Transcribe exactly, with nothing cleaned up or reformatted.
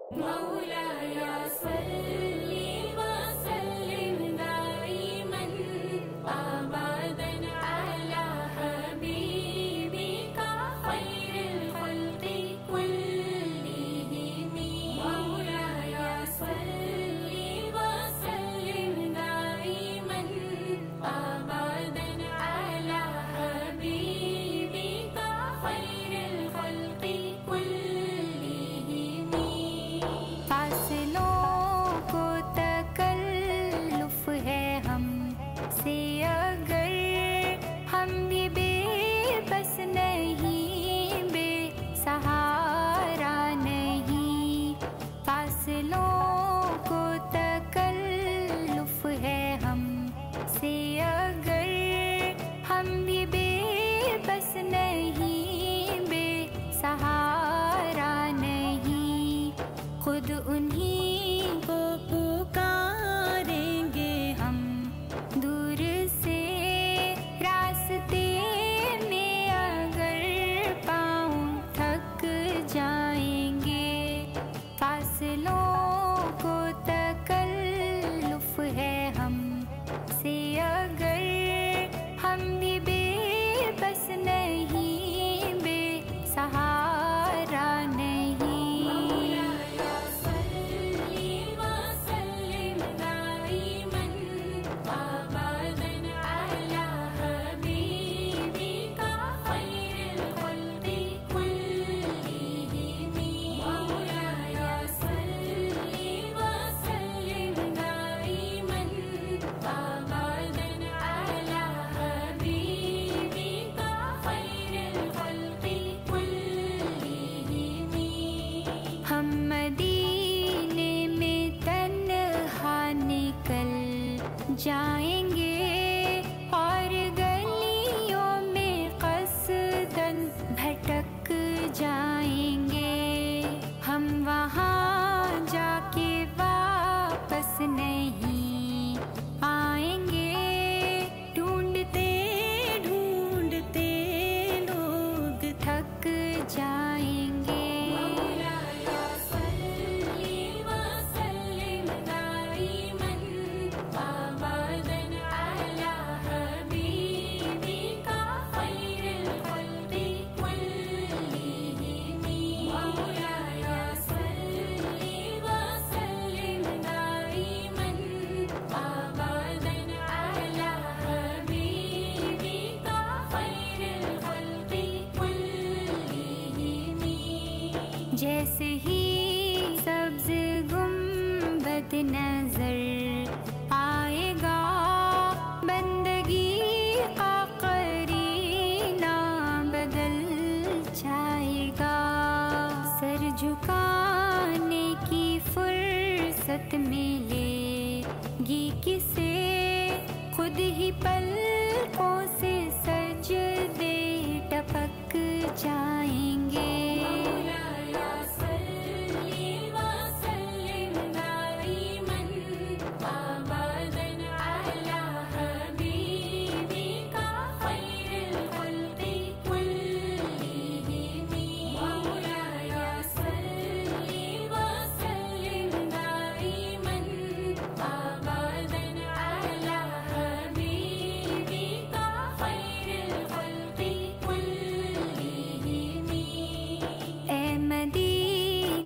مولاي صل وسلم دائما أبدا على حبيبك خير الخلق كلهم. مولاي صل وسلم دائما أبدا على حبيبك خير الخلق كلهم. فاصلوں کو تکلف ہے ہم سے اگر ہم بھی بے بس نہیں، بے سہارا نہیں. فاصلوں کو تکلف ہے ہم سے اگر ہم بھی بے بس نہیں، بے سہارا نہیں. خود انہی کو پکاریں گے ہم دور سے راستے میں اگر پاؤں تھک جائیں گے. فاصلوں کو تکلف ہے ہم سے اگر ہم بھی بے بس نہیں، بے سہارا نہیں. ہم مدینے میں تنہا نکل جائیں گے اور گلیوں میں قصداً بھٹک جائیں گے. ہم وہاں جا کے واپس نہیں آئیں گے. ڈھونڈتے ڈھونڈتے لوگ تھک جائیں گے. جیسے ہی سبز گنبد نظر آئے گا، بندگی کا قرینہ بدل جائے گا. سر جھکانے کی فرصت ملے گی کسے، خود ہی پلکوں سے سجدے ٹپک جائیں گے.